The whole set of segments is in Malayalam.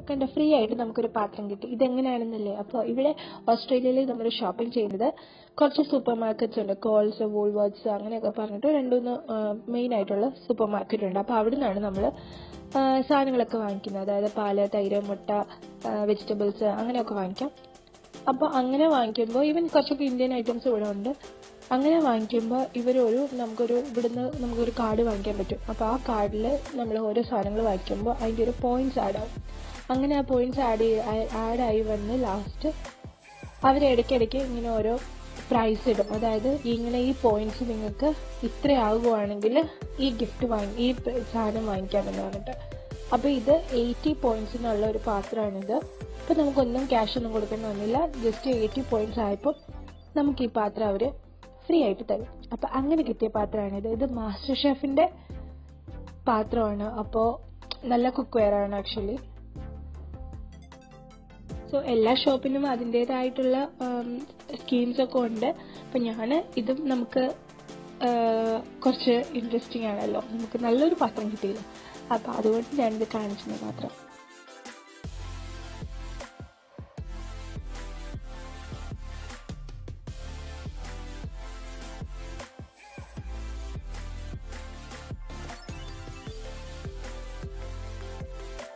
കണ്ട ഫ്രീ ആയിട്ട് നമുക്കൊരു പാത്രം കിട്ടി. ഇതെങ്ങനെയാണെന്നല്ലേ. അപ്പോൾ ഇവിടെ ഓസ്ട്രേലിയയിൽ നമ്മൾ ഷോപ്പിംഗ് ചെയ്യുന്നത് കുറച്ച് സൂപ്പർ മാർക്കറ്റ്സ് ഉണ്ട്. കോൾസ്, വൂൾവർട്ട്സ് അങ്ങനെയൊക്കെ പറഞ്ഞിട്ട് 2-3 മെയിൻ ആയിട്ടുള്ള സൂപ്പർ മാർക്കറ്റ് ഉണ്ട്. അപ്പോൾ അവിടെ നിന്നാണ് നമ്മൾ സാധനങ്ങളൊക്കെ വാങ്ങിക്കുന്നത്. അതായത് പാല്, തൈര്, മുട്ട, വെജിറ്റബിൾസ് അങ്ങനെയൊക്കെ വാങ്ങിക്കാം. അപ്പോൾ അങ്ങനെ വാങ്ങിക്കുമ്പോൾ ഈവൻ കുറച്ചൊക്കെ ഇന്ത്യൻ ഐറ്റംസ് ഇവിടെ ഉണ്ട്. അങ്ങനെ വാങ്ങിക്കുമ്പോൾ ഇവിടുന്ന് നമുക്കൊരു കാർഡ് വാങ്ങിക്കാൻ പറ്റും. അപ്പോൾ ആ കാർഡിൽ നമ്മൾ ഓരോ സാധനങ്ങൾ വാങ്ങിക്കുമ്പോൾ അതിൻ്റെ ഒരു പോയിന്റ്സ് ആഡ് ആവും. അങ്ങനെ ആ പോയിന്റ്സ് ആഡായി വന്ന് ലാസ്റ്റ് അവർ ഇടയ്ക്കിടയ്ക്ക് ഇങ്ങനെ ഓരോ പ്രൈസ് ഇടും. അതായത് ഇങ്ങനെ ഈ പോയിന്റ്സ് നിങ്ങൾക്ക് ഇത്രയാകുവാണെങ്കിൽ ഈ സാധനം വാങ്ങിക്കാമെന്ന് പറഞ്ഞിട്ട്. അപ്പോൾ ഇത് 80 പോയിന്റ്സിനുള്ള ഒരു പാത്രമാണിത്. അപ്പോൾ നമുക്കൊന്നും ക്യാഷ് ഒന്നും കൊടുക്കേണ്ടി വന്നില്ല. ജസ്റ്റ് 80 പോയിന്റ്സ് ആയപ്പോൾ നമുക്ക് ഈ പാത്രം അവർ ഫ്രീ ആയിട്ട് തരും. അപ്പോൾ അങ്ങനെ കിട്ടിയ പാത്രമാണിത്. ഇത് മാസ്റ്റർ ഷെഫിൻ്റെ പാത്രമാണ്. അപ്പോൾ നല്ല കുക്ക് വെയർ ആണ് ആക്ച്വലി. സോ എല്ലാ ഷോപ്പിനും അതിൻ്റേതായിട്ടുള്ള സ്കീംസൊക്കെ ഉണ്ട്. അപ്പം ഇതും നമുക്ക് കുറച്ച് ഇൻട്രസ്റ്റിംഗ് ആണല്ലോ. നമുക്ക് നല്ലൊരു പാത്രം കിട്ടിയില്ല. അപ്പം അതുകൊണ്ട് ഞാനിത് കാണിച്ചത് മാത്രം.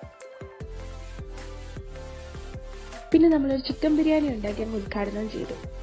പിന്നെ നമ്മളൊരു ചിക്കൻ ബിരിയാണി ഉണ്ടാക്കി ഉദ്ഘാടനം ചെയ്തു.